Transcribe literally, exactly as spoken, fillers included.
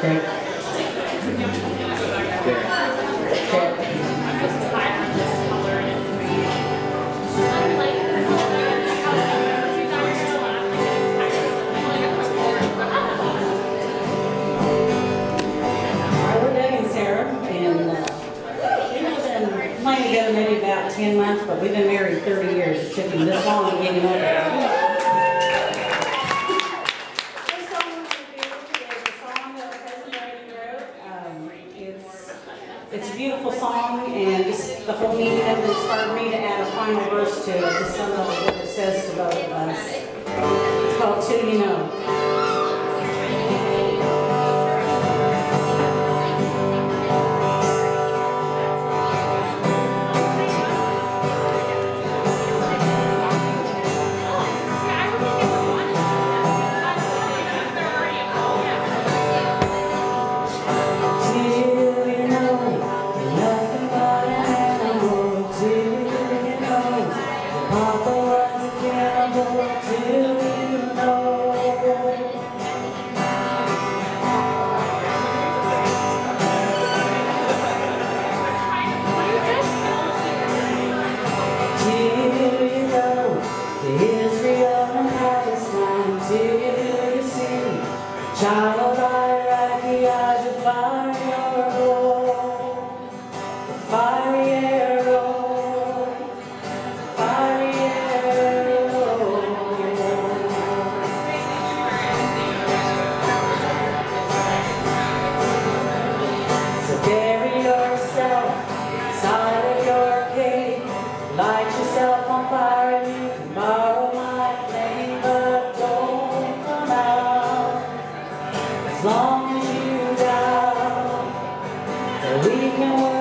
Maybe about ten months, but we've been married thirty years. It took him this long to get him over there. This song we're going to do is a song that Cousin Brady wrote. Um, it's, it's a beautiful song, and just the whole meaning of it inspired me to add a final verse to it, to sum up what it says to both of us. It's called Till You Know. Child, I like the eyes of fire, the fiery arrow, fiery arrow. So bury yourself inside of your cave, light yourself on fire, and you can borrow my flame, but don't come out. As long as you doubt that we can